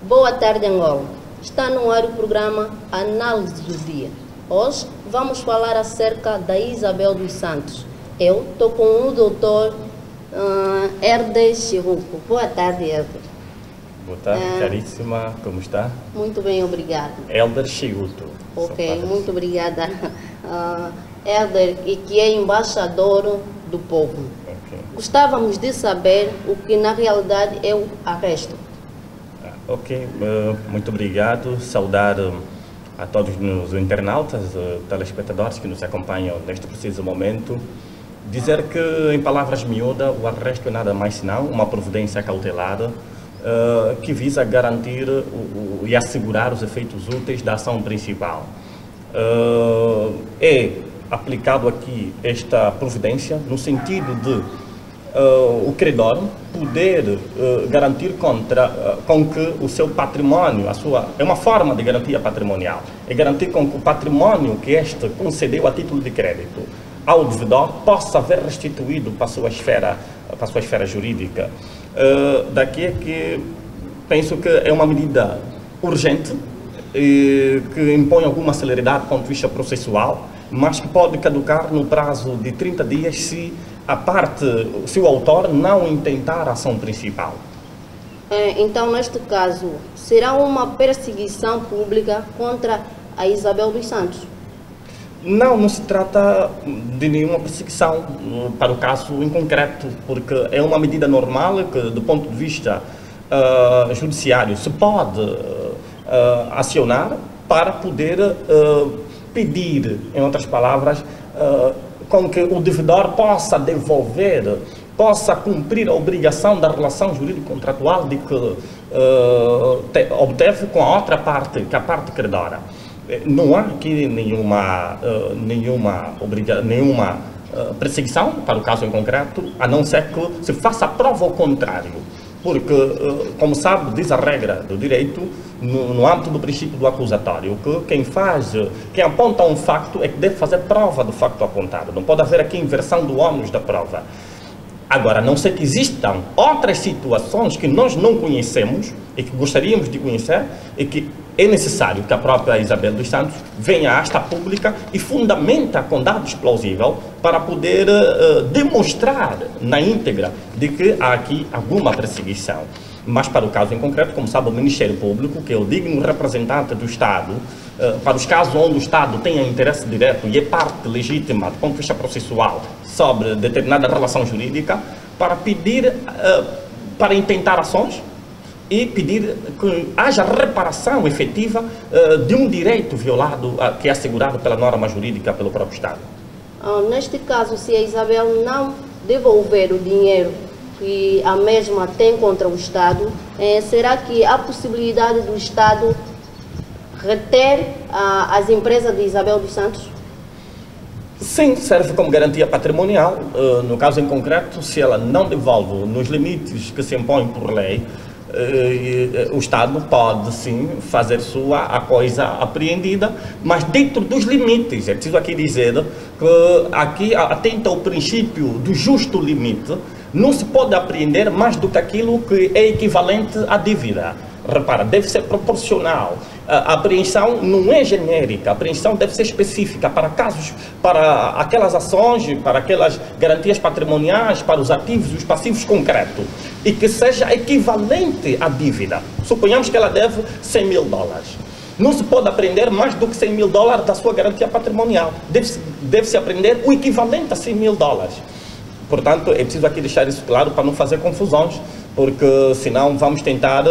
Boa tarde, Angola. Está no ar o programa Análise do Dia. Hoje vamos falar acerca da Isabel dos Santos. Eu estou com o doutor Herder Chiruco. Boa tarde, Herder. Boa tarde, caríssima. Como está? Muito bem, obrigado. Herder Chiruco. Ok, muito obrigada. Herder, que é embaixador do povo. Okay. Gostávamos de saber o que na realidade é o arresto. Ok, muito obrigado. Saudar a todos os internautas, telespectadores que nos acompanham neste preciso momento. Dizer que, em palavras miúdas, o arresto é nada mais senão uma providência cautelar que visa garantir e assegurar os efeitos úteis da ação principal. É aplicado aqui esta providência no sentido de o credor poder garantir com que o seu patrimônio, é uma forma de garantia patrimonial, é garantir com que o patrimônio que este concedeu a título de crédito ao devedor possa ser restituído para a sua esfera jurídica. Daqui é que penso que é uma medida urgente que impõe alguma celeridade do ponto de vista processual, mas que pode caducar no prazo de 30 dias se o autor não intentar a ação principal. Então, neste caso, será uma perseguição pública contra a Isabel dos Santos? Não se trata de nenhuma perseguição para o caso em concreto, porque é uma medida normal que, do ponto de vista judiciário, se pode acionar para poder pedir, em outras palavras, com que o devedor possa devolver, possa cumprir a obrigação da relação jurídico-contratual de que obteve com a outra parte, que é a parte credora. Não há aqui nenhuma perseguição para o caso em concreto, a não ser que se faça a prova ao contrário. Porque, como sabe, diz a regra do direito, no âmbito do princípio do acusatório, que quem aponta um facto é que deve fazer prova do facto apontado. Não pode haver aqui inversão do ônus da prova. Agora, a não ser que existam outras situações que nós não conhecemos e que gostaríamos de conhecer e que é necessário que a própria Isabel dos Santos venha à asta pública e fundamenta com dados plausíveis para poder demonstrar na íntegra de que há aqui alguma perseguição. Mas para o caso em concreto, como sabe, o Ministério Público, que é o digno representante do Estado, para os casos onde o Estado tenha interesse direto e é parte legítima do ponto de vista processual sobre determinada relação jurídica, para pedir, para intentar ações e pedir que haja reparação efetiva de um direito violado que é assegurado pela norma jurídica pelo próprio Estado. Neste caso, se a Isabel não devolver o dinheiro que a mesma tem contra o Estado, será que há possibilidade do Estado reter as empresas de Isabel dos Santos? Sim, serve como garantia patrimonial. No caso em concreto, se ela não devolve nos limites que se impõem por lei, o Estado pode sim fazer a coisa apreendida, mas dentro dos limites. É preciso aqui dizer que aqui atenta ao princípio do justo limite. Não se pode apreender mais do que aquilo que é equivalente à dívida. Repara, deve ser proporcional. A apreensão não é genérica, a apreensão deve ser específica para casos, para aquelas ações, para aquelas garantias patrimoniais, para os ativos e os passivos concretos, e que seja equivalente à dívida. Suponhamos que ela deve 100 mil dólares. Não se pode apreender mais do que 100 mil dólares da sua garantia patrimonial. Deve-se apreender o equivalente a 100 mil dólares. Portanto, é preciso aqui deixar isso claro para não fazer confusões, porque senão vamos tentar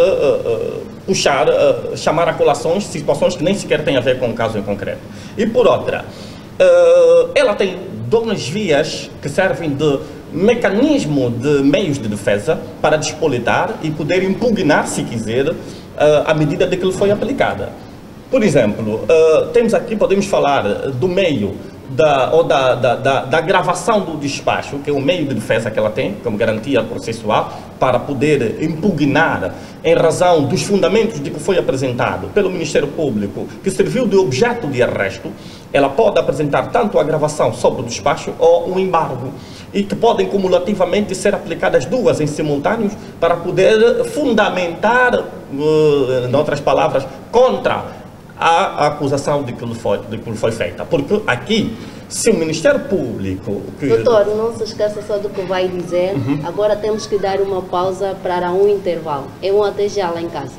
chamar a colações situações que nem sequer têm a ver com o caso em concreto. E por outra, ela tem duas vias que servem de mecanismo de meios de defesa para despolitar e poder impugnar, se quiser, a medida de que lhe foi aplicada. Por exemplo, temos aqui, podemos falar do meio da gravação do despacho, que é o meio de defesa que ela tem, como garantia processual, para poder impugnar em razão dos fundamentos de que foi apresentado pelo Ministério Público, que serviu de objeto de arresto. Ela pode apresentar tanto a gravação sobre o despacho ou o embargo. e que podem cumulativamente ser aplicadas duas em simultâneo para poder fundamentar, em outras palavras, contra a acusação de que lhe foi feita. Porque aqui, se o Ministério Público... Doutor, não se esqueça só do que vai dizer. Agora temos que dar uma pausa para um intervalo. É um até já lá em casa.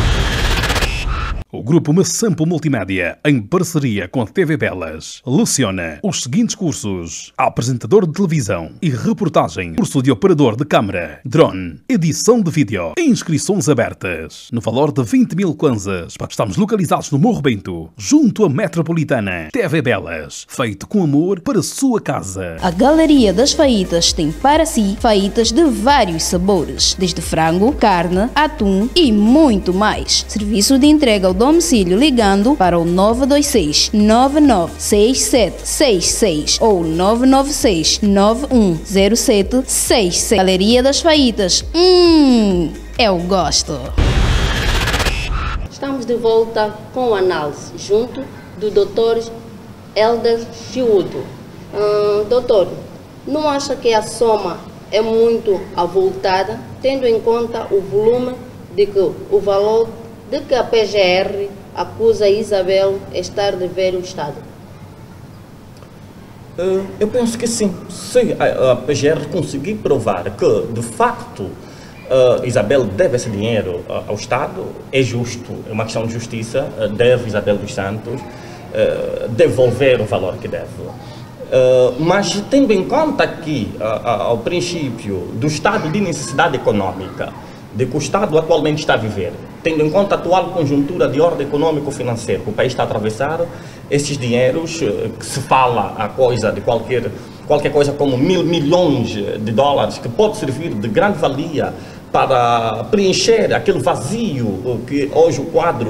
O Grupo Massampo Multimédia, em parceria com a TV Belas, leciona os seguintes cursos: apresentador de televisão e reportagem, curso de operador de câmara, drone, edição de vídeo, inscrições abertas, no valor de 20.000 kwanzas. Estamos localizados no Morro Bento, junto à Metropolitana. TV Belas, feito com amor para a sua casa. A Galeria das Faítas tem para si faítas de vários sabores, desde frango, carne, atum e muito mais. Serviço de entrega ao domicílio ligando para o 926 996766 ou 996 910766. Galeria das Faítas. Eu gosto. Estamos de volta com a análise, junto do Dr. Helder Chiuto. Doutor, não acha que a soma é muito avultada, tendo em conta o volume o valor de que a PGR acusa Isabel estar a dever o Estado? Eu penso que sim. Se a PGR conseguir provar que, de facto, Isabel deve esse dinheiro ao Estado, é justo, é uma questão de justiça, deve Isabel dos Santos devolver o valor que deve. Mas tendo em conta aqui ao princípio do estado de necessidade econômica, de que o Estado atualmente está a viver, tendo em conta a atual conjuntura de ordem econômico-financeira que o país está a atravessar, esses dinheiros, que se fala a coisa de qualquer coisa como 1.000 milhões de dólares, que pode servir de grande valia para preencher aquele vazio que hoje o quadro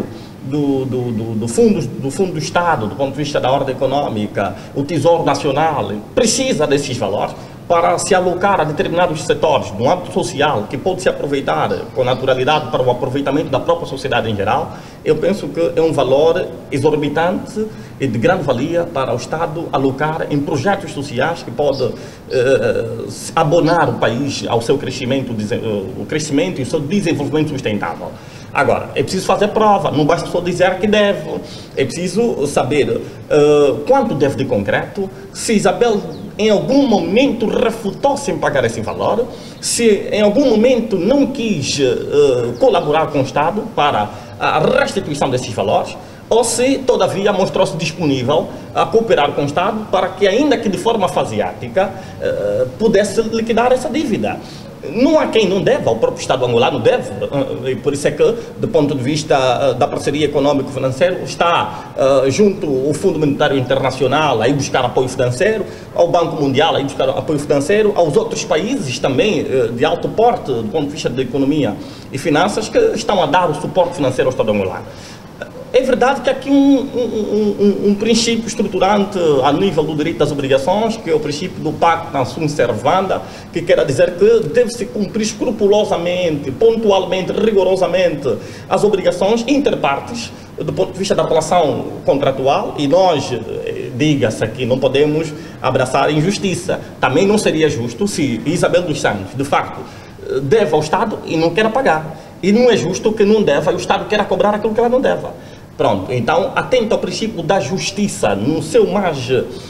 do fundo do Estado, do ponto de vista da ordem econômica, o Tesouro Nacional, precisa desses valores para se alocar a determinados setores no âmbito social, que pode se aproveitar com naturalidade para o aproveitamento da própria sociedade em geral. Eu penso que é um valor exorbitante e de grande valia para o Estado alocar em projetos sociais que pode abonar o país ao seu crescimento, o crescimento e o seu desenvolvimento sustentável. Agora, é preciso fazer prova, não basta só dizer que deve, é preciso saber quanto deve de concreto, se Isabel em algum momento refutou-se em pagar esse valor, se em algum momento não quis colaborar com o Estado para a restituição desses valores, ou se, todavia, mostrou-se disponível a cooperar com o Estado para que, ainda que de forma faseática, pudesse liquidar essa dívida. Não há quem não deva, o próprio Estado angolano deve, e por isso é que, do ponto de vista da parceria econômico-financeira, está junto ao Fundo Monetário Internacional a ir buscar apoio financeiro, ao Banco Mundial a ir buscar apoio financeiro, aos outros países também de alto porte, do ponto de vista da economia e finanças, que estão a dar o suporte financeiro ao Estado angolano. É verdade que há aqui um princípio estruturante a nível do direito das obrigações, que é o princípio do pacta sunt servanda, que quer dizer que deve-se cumprir escrupulosamente, pontualmente, rigorosamente as obrigações interpartes do ponto de vista da relação contratual, e nós, diga-se aqui, não podemos abraçar a injustiça. Também não seria justo se Isabel dos Santos, de facto, deve ao Estado e não quer pagar. E não é justo que não deva e o Estado queira cobrar aquilo que ela não deva. Pronto, então, atento ao princípio da justiça, no seu mais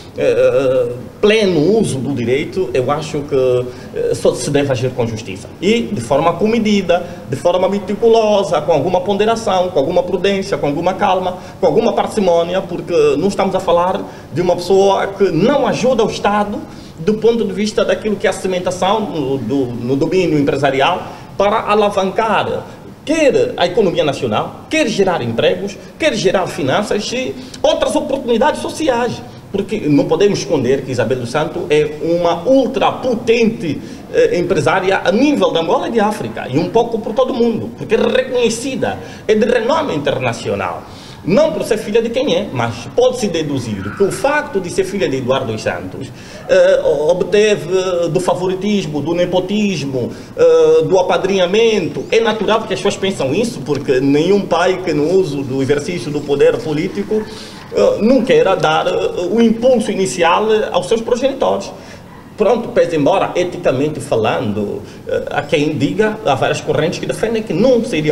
pleno uso do direito, eu acho que só se deve agir com justiça. E de forma comedida, de forma meticulosa, com alguma ponderação, com alguma prudência, com alguma calma, com alguma parcimônia, porque não estamos a falar de uma pessoa que não ajuda o Estado do ponto de vista daquilo que é a cimentação no domínio empresarial para alavancar quer a economia nacional, quer gerar empregos, quer gerar finanças e outras oportunidades sociais. Porque não podemos esconder que Isabel dos Santos é uma ultrapotente empresária a nível da Angola e de África, e um pouco por todo o mundo, porque é reconhecida, é de renome internacional. Não por ser filha de quem é, mas pode-se deduzir que o facto de ser filha de Eduardo dos Santos obteve do favoritismo, do nepotismo, do apadrinhamento. É natural que as pessoas pensam isso, porque nenhum pai que no uso do exercício do poder político não queira dar o impulso inicial aos seus progenitores. Pronto, pese embora, eticamente falando, há quem diga, há várias correntes que defendem que não seria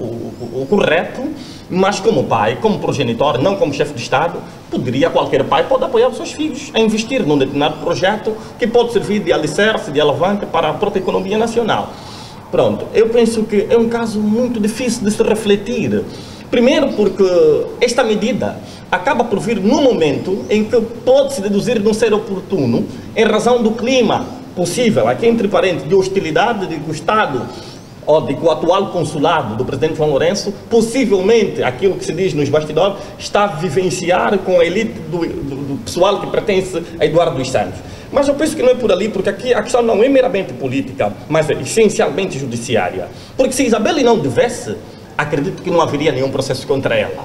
o correto, mas como pai, como progenitor, não como chefe de Estado, qualquer pai pode apoiar os seus filhos a investir num determinado projeto que pode servir de alicerce, de alavanca para a própria economia nacional. Pronto, eu penso que é um caso muito difícil de se refletir. Primeiro porque esta medida acaba por vir num momento em que pode-se deduzir não ser oportuno em razão do clima possível, aqui entre parênteses, de hostilidade de que o Estado ou de que o atual consulado do presidente João Lourenço, possivelmente, aquilo que se diz nos bastidores, está a vivenciar com a elite do pessoal que pertence a Eduardo dos Santos. Mas eu penso que não é por ali, porque aqui a questão não é meramente política, mas é essencialmente judiciária. Porque se Isabelle não devesse, acredito que não haveria nenhum processo contra ela.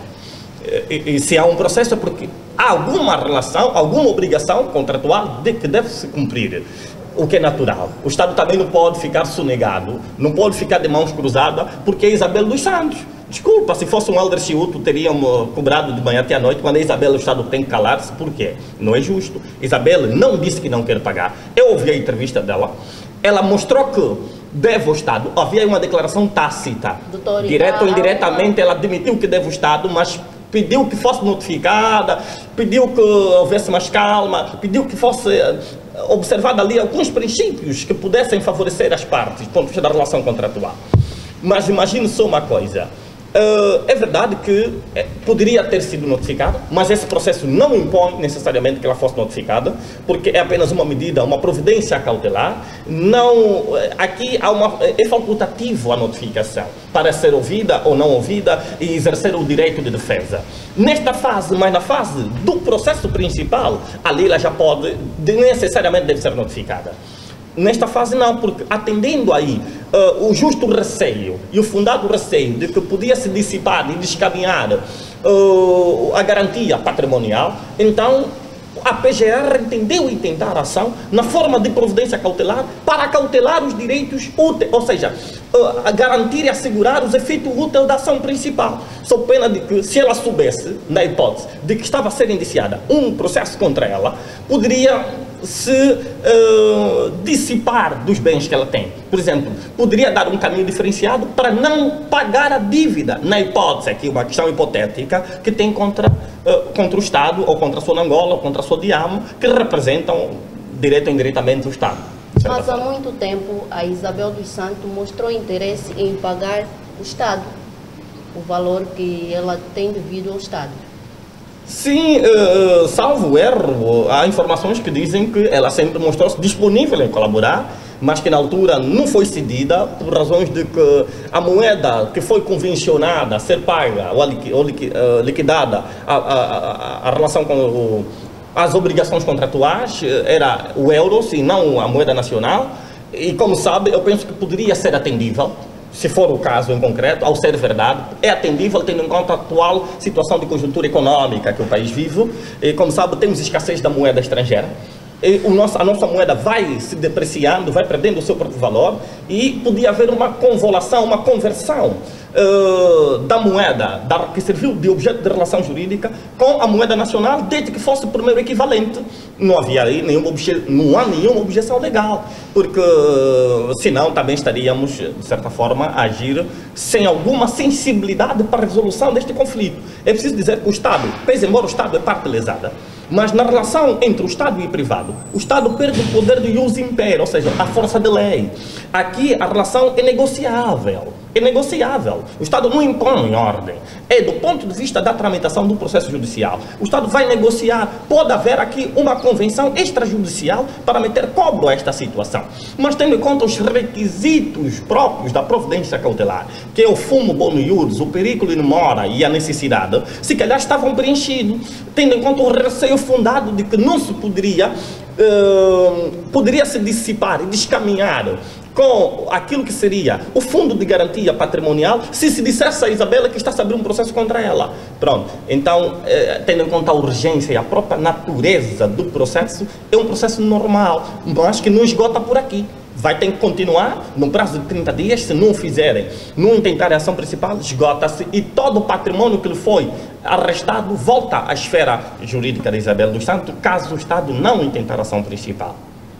E se há um processo é porque há alguma relação, alguma obrigação contratual de que deve se cumprir. O que é natural. O Estado também não pode ficar sonegado, não pode ficar de mãos cruzadas, porque é Isabelle dos Santos. Desculpa, se fosse um Alder Chiuto, teríamos cobrado de manhã até à noite, quando é Isabelle, o Estado tem que calar-se. Por quê? Não é justo. Isabelle não disse que não quer pagar. Eu ouvi a entrevista dela, ela mostrou que deve ao Estado. Havia uma declaração tácita. Direto ou indiretamente, ela admitiu que deve ao Estado, mas pediu que fosse notificada, pediu que houvesse mais calma, pediu que fosse observado ali alguns princípios que pudessem favorecer as partes, do ponto de vista da relação contratual. Mas imagine só uma coisa, é verdade que poderia ter sido notificada, mas esse processo não impõe necessariamente que ela fosse notificada, porque é apenas uma medida, uma providência cautelar. Não, aqui é facultativo a notificação para ser ouvida ou não ouvida e exercer o direito de defesa. Nesta fase, mas na fase do processo principal, ali ela já pode, necessariamente deve ser notificada. Nesta fase não, porque atendendo aí o justo receio e o fundado receio de que podia se dissipar e descaminhar a garantia patrimonial, então a PGR entendeu intentar a ação na forma de providência cautelar para cautelar os direitos úteis, ou seja, a garantir e assegurar os efeitos úteis da ação principal. Sob pena de que, se ela soubesse, na hipótese de que estava a ser indiciada um processo contra ela, poderia se dissipar dos bens que ela tem. Por exemplo, poderia dar um caminho diferenciado para não pagar a dívida, na hipótese, aqui uma questão hipotética, que tem contra o Estado, ou contra a Sonangol, ou contra a Sodiamo, que representam direto ou indiretamente o Estado. Mas há muito tempo a Isabelle dos Santos mostrou interesse em pagar o Estado, o valor que ela tem devido ao Estado. Sim, salvo erro, há informações que dizem que ela sempre mostrou-se disponível em colaborar, mas que na altura não foi cedida por razões de que a moeda que foi convencionada a ser paga ou liquidada a relação com as obrigações contratuais era o euro, e não a moeda nacional. E como sabe, eu penso que poderia ser atendível, se for o caso em concreto, ao ser verdade, é atendível tendo em conta a atual situação de conjuntura econômica que o país vive. E, como sabe, temos escassez da moeda estrangeira. E a nossa moeda vai se depreciando, vai perdendo o seu próprio valor, e podia haver uma convolução, uma conversão da moeda que serviu de objeto de relação jurídica com a moeda nacional, desde que fosse o primeiro equivalente. Não havia aí não há nenhuma objeção legal, porque senão também estaríamos, de certa forma, a agir sem alguma sensibilidade para a resolução deste conflito. É preciso dizer que o Estado, pese embora o Estado é parte lesada, mas na relação entre o Estado e o privado, o Estado perde o poder de ius impero, ou seja, a força de lei. Aqui a relação é negociável. É negociável. O Estado não impõe ordem. É do ponto de vista da tramitação do processo judicial. O Estado vai negociar. Pode haver aqui uma convenção extrajudicial para meter cobro a esta situação. Mas tendo em conta os requisitos próprios da providência cautelar, que é o fumo bono iuris, o perigo in mora e a necessidade, se calhar estavam preenchidos. Tendo em conta o receio fundado de que não se poderia se dissipar e descaminhar com aquilo que seria o fundo de garantia patrimonial, se dissesse a Isabelle que está a abrir um processo contra ela. Pronto, então, tendo em conta a urgência e a própria natureza do processo, é um processo normal, mas que não esgota por aqui. Vai ter que continuar no prazo de 30 dias, se não fizerem, não intentarem a ação principal, esgota-se e todo o patrimônio que lhe foi arrestado volta à esfera jurídica de Isabelle dos Santos, caso o Estado não intentar a ação principal.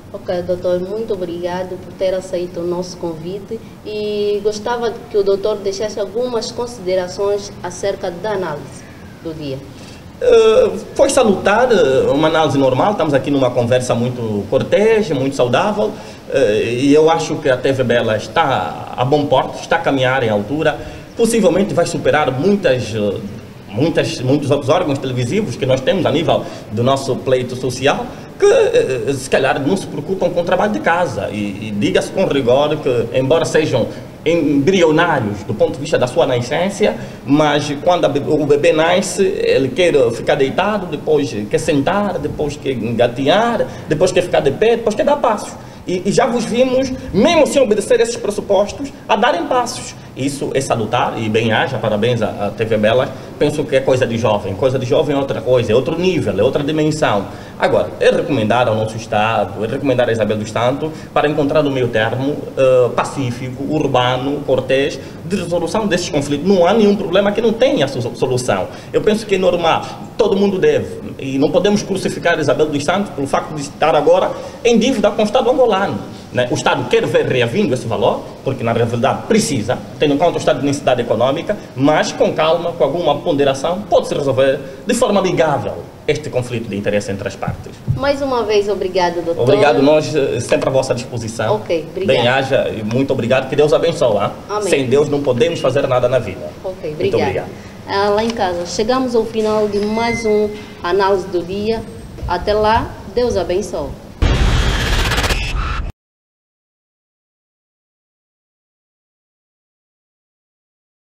Ok, doutor, muito obrigado por ter aceito o nosso convite e gostava que o doutor deixasse algumas considerações acerca da análise do dia. Foi salutar, uma análise normal, estamos aqui numa conversa muito cortês, muito saudável, e eu acho que a TV Bela está a bom porto, está a caminhar em altura, possivelmente vai superar muitos outros órgãos televisivos que nós temos a nível do nosso pleito social, que se calhar não se preocupam com o trabalho de casa, e diga-se com rigor que, embora sejam embrionários do ponto de vista da sua nascência, mas quando o bebê nasce, ele quer ficar deitado, depois quer sentar, depois quer engatear, depois quer ficar de pé, depois quer dar passos. E já vos vimos, mesmo sem obedecer esses pressupostos, a darem passos. Isso é salutar e bem-aja, parabéns à TV Bela. Penso que é coisa de jovem é outra coisa, é outro nível, é outra dimensão. Agora, é recomendar ao nosso Estado, é recomendar a Isabel dos Santos para encontrar o meio termo pacífico, urbano, cortês, de resolução desses conflitos. Não há nenhum problema que não tenha solução. Eu penso que é normal, todo mundo deve. E não podemos crucificar a Isabel dos Santos pelo facto de estar agora em dívida com o Estado angolano. O Estado quer ver reavindo esse valor, porque na realidade precisa, tendo em conta o estado de necessidade econômica, mas com calma, com alguma ponderação, pode-se resolver de forma amigável este conflito de interesse entre as partes. Mais uma vez, obrigado, doutor. Obrigado, nós sempre à vossa disposição. Ok, obrigado. Bem-aja e muito obrigado, que Deus abençoe. Amém. Sem Deus não podemos fazer nada na vida. Ok, muito obrigado. Lá em casa, chegamos ao final de mais um análise do dia. Até lá, Deus abençoe.